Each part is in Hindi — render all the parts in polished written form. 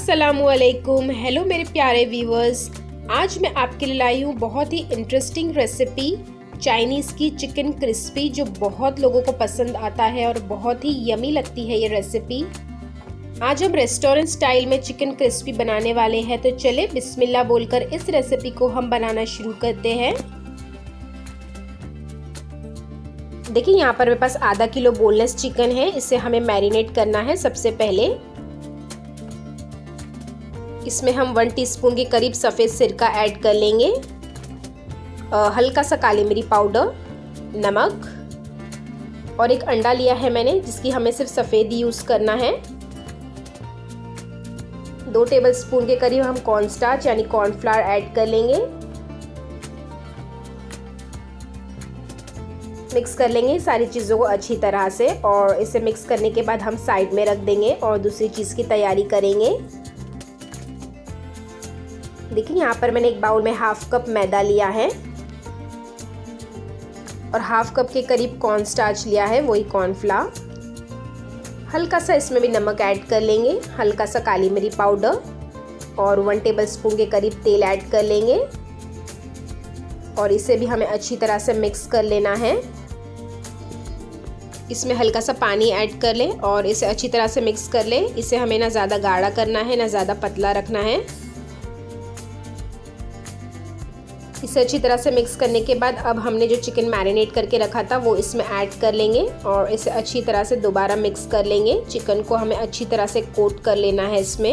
अस्सलामुअलैकुम। हेलो मेरे प्यारे व्यूवर्स, आज मैं आपके लिए लाई हूँ बहुत ही इंटरेस्टिंग रेसिपी चाइनीज़ की चिकन क्रिस्पी, जो बहुत लोगों को पसंद आता है और बहुत ही यमी लगती है ये रेसिपी। आज हम रेस्टोरेंट स्टाइल में चिकन क्रिस्पी बनाने वाले हैं, तो चले बिस्मिल्लाह बोलकर इस रेसिपी को हम बनाना शुरू करते हैं। देखिए यहाँ पर मेरे पास आधा किलो बोनलेस चिकन है, इसे हमें मैरिनेट करना है। सबसे पहले इसमें हम 1 टीस्पून के करीब सफ़ेद सिरका ऐड कर लेंगे, हल्का सा काली मिर्च पाउडर, नमक और एक अंडा लिया है मैंने, जिसकी हमें सिर्फ सफ़ेद ही यूज़ करना है। 2 टेबलस्पून के करीब हम कॉर्नस्टार्च यानी कॉर्नफ्लावर ऐड कर लेंगे। मिक्स कर लेंगे सारी चीज़ों को अच्छी तरह से, और इसे मिक्स करने के बाद हम साइड में रख देंगे और दूसरी चीज़ की तैयारी करेंगे। देखिए यहाँ पर मैंने एक बाउल में हाफ कप मैदा लिया है और हाफ कप के करीब कॉर्नस्टार्च लिया है, वही कॉर्नफ्लावर। हल्का सा इसमें भी नमक ऐड कर लेंगे, हल्का सा काली मिर्च पाउडर और 1 टेबलस्पून के करीब तेल ऐड कर लेंगे और इसे भी हमें अच्छी तरह से मिक्स कर लेना है। इसमें हल्का सा पानी ऐड कर लें और इसे अच्छी तरह से मिक्स कर लें। इसे हमें ना ज़्यादा गाढ़ा करना है ना ज़्यादा पतला रखना है। इसे अच्छी तरह से मिक्स करने के बाद अब हमने जो चिकन मैरिनेट करके रखा था वो इसमें ऐड कर लेंगे और इसे अच्छी तरह से दोबारा मिक्स कर लेंगे। चिकन को हमें अच्छी तरह से कोट कर लेना है इसमें।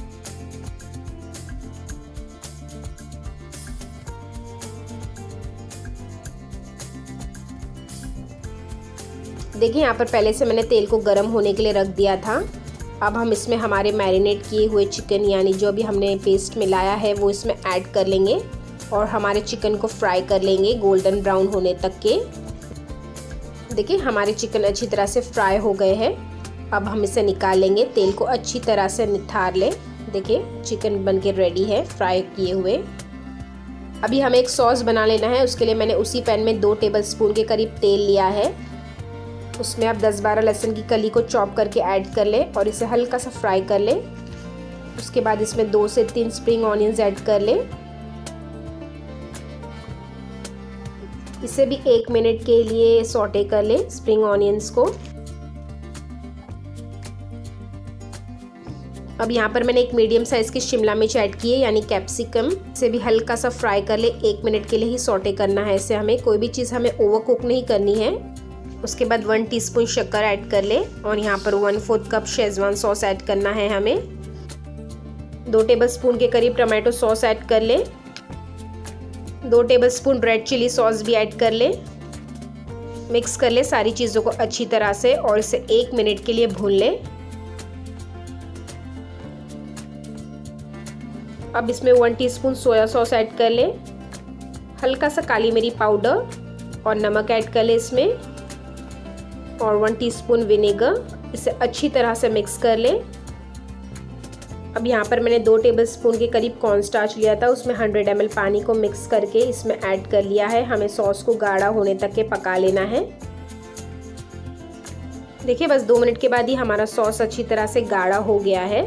देखिए यहाँ पर पहले से मैंने तेल को गर्म होने के लिए रख दिया था। अब हम इसमें हमारे मैरिनेट किए हुए चिकन यानी जो भी हमने पेस्ट मिलाया है वो इसमें ऐड कर लेंगे और हमारे चिकन को फ्राई कर लेंगे गोल्डन ब्राउन होने तक के। देखिए हमारे चिकन अच्छी तरह से फ्राई हो गए हैं। अब हम इसे निकाल लेंगे, तेल को अच्छी तरह से निथार लें। देखिए चिकन बनके रेडी है फ्राई किए हुए। अभी हमें एक सॉस बना लेना है। उसके लिए मैंने उसी पैन में 2 टेबलस्पून के करीब तेल लिया है। उसमें आप 10-12 लहसुन की कली को चॉप करके ऐड कर लें और इसे हल्का सा फ्राई कर लें। उसके बाद इसमें 2 से 3 स्प्रिंग ऑनियंस ऐड कर लें। इसे भी 1 मिनट के लिए सौटे कर लें स्प्रिंग ऑनियंस को। अब यहाँ पर मैंने एक मीडियम साइज़ की शिमला मिर्च ऐड की है यानी कैप्सिकम। इसे भी हल्का सा फ्राई कर ले। 1 मिनट के लिए ही सौटे करना है इसे हमें, कोई भी चीज़ हमें ओवर कुक नहीं करनी है। उसके बाद 1 टीस्पून शक्कर ऐड कर ले और यहाँ पर 1/4 कप शेजवान सॉस ऐड करना है हमें। 2 टेबलस्पून के करीब टमाटो सॉस ऐड कर ले। 2 टेबलस्पून रेड चिली सॉस भी ऐड कर ले। मिक्स कर ले सारी चीज़ों को अच्छी तरह से और इसे 1 मिनट के लिए भून ले। अब इसमें 1 टीस्पून सोया सॉस ऐड कर ले, हल्का सा काली मिर्च पाउडर और नमक ऐड कर ले इसमें और 1 टीस्पून विनेगर। इसे अच्छी तरह से मिक्स कर ले। अब यहाँ पर मैंने 2 टेबलस्पून के करीब कॉर्नस्टार्च लिया था, उसमें 100 ml पानी को मिक्स करके इसमें ऐड कर लिया है। हमें सॉस को गाढ़ा होने तक के पका लेना है। देखिए बस 2 मिनट के बाद ही हमारा सॉस अच्छी तरह से गाढ़ा हो गया है।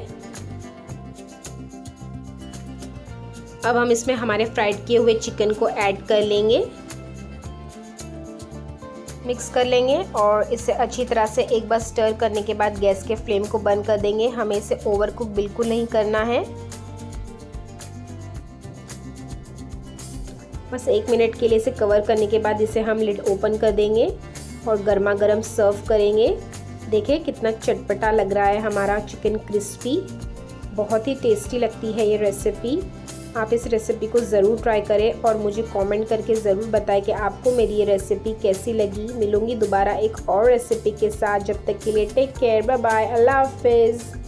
अब हम इसमें हमारे फ्राइड किए हुए चिकन को ऐड कर लेंगे, मिक्स कर लेंगे और इसे अच्छी तरह से एक बार स्टर करने के बाद गैस के फ्लेम को बंद कर देंगे। हमें इसे ओवर कुक बिल्कुल नहीं करना है। बस 1 मिनट के लिए इसे कवर करने के बाद इसे हम लिड ओपन कर देंगे और गर्मा गर्म सर्व करेंगे। देखिए कितना चटपटा लग रहा है हमारा चिकन क्रिस्पी, बहुत ही टेस्टी लगती है ये रेसिपी। आप इस रेसिपी को ज़रूर ट्राई करें और मुझे कमेंट करके ज़रूर बताएं कि आपको मेरी ये रेसिपी कैसी लगी। मिलूंगी दोबारा एक और रेसिपी के साथ, जब तक के लिए टेक केयर, बाय बाय, अल्लाह हाफिज़।